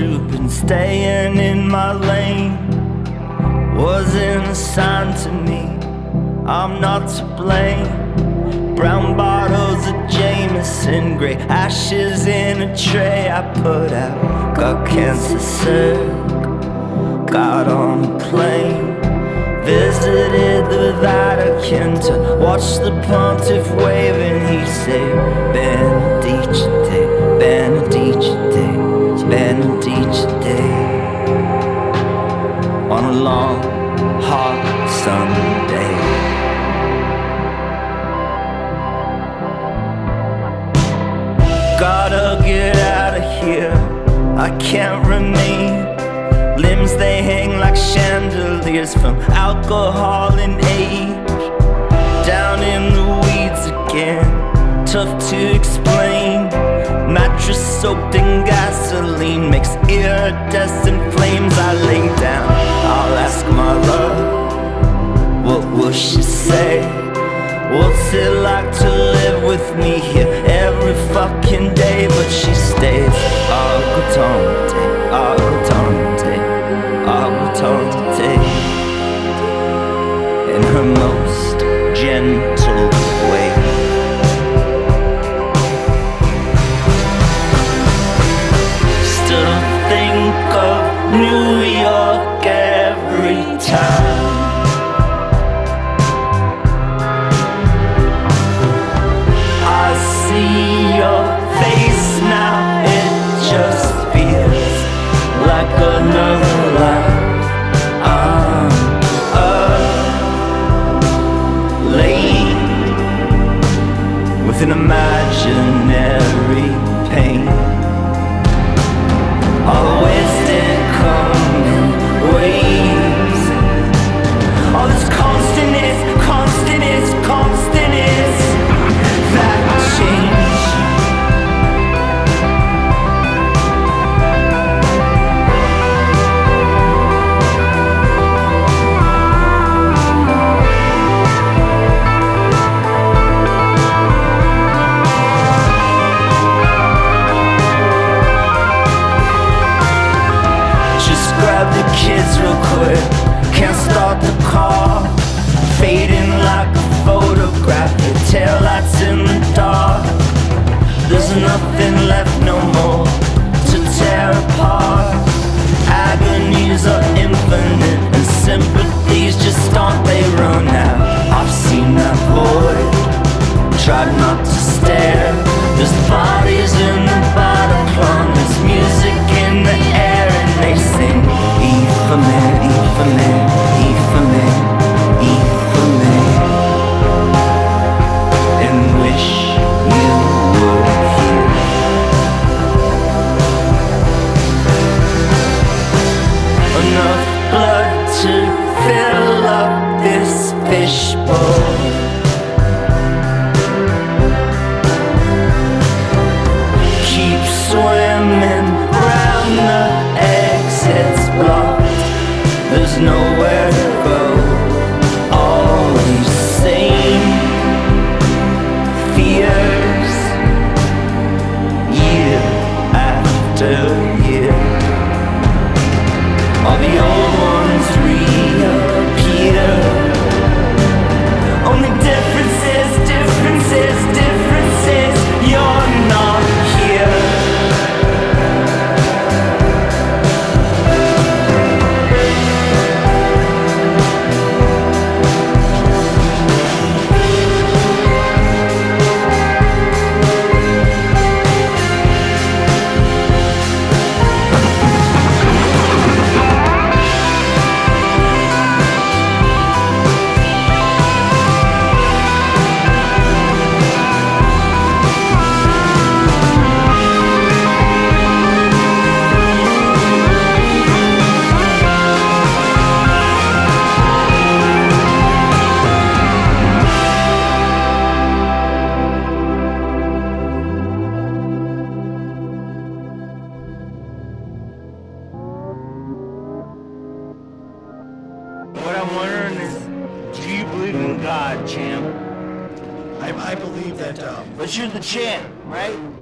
trooping, staying in my lane wasn't assigned to me. I'm not to blame. Brown bottles of Jameson, grey ashes in a tray I put out. Got cancer sick, got on a plane, visited the Vatican to watch the pontiff wave, and he said, Benedicite, Benedicite, Benedicite, on a long, hot Sunday. Gotta get out of here, I can't remain. Limbs they hang like chandeliers from alcohol and age. Down in the weeds again, tough to explain. Mattress soaked in gasoline makes iridescent flames. I lay down, I'll ask my love, what will she say? What's it like to live with me here every fucking day? But she stays, Agutante, Agutante, Agutante, in her most gentle way. Still think of New York every time. Your face now, it just feels like another life. I'm laying with an imaginary pain. Always did come in waves. All this constant is, constant is, constant is that change. Kids real quick, can't start the car, fading like a photograph, your taillights in the dark. There's nothing left no more to tear apart. Agonies are infinite and sympathies just aren't, they run out. I've seen that void, tried not to stare. There's bodies in the Bataclan, there's music in the air, and they sing Ifame, Ifame, Ifame, Ifame, and wish you were here. Enough blood to fill up this fishbowl. Keep swimming round the exits blocked. There's nowhere to go. Always same fears, year after year. All the old ones reappear. Only differences, differences, differences. You're not here. What I'm wondering is, do you believe in God, champ? I believe that, But you're the champ, right?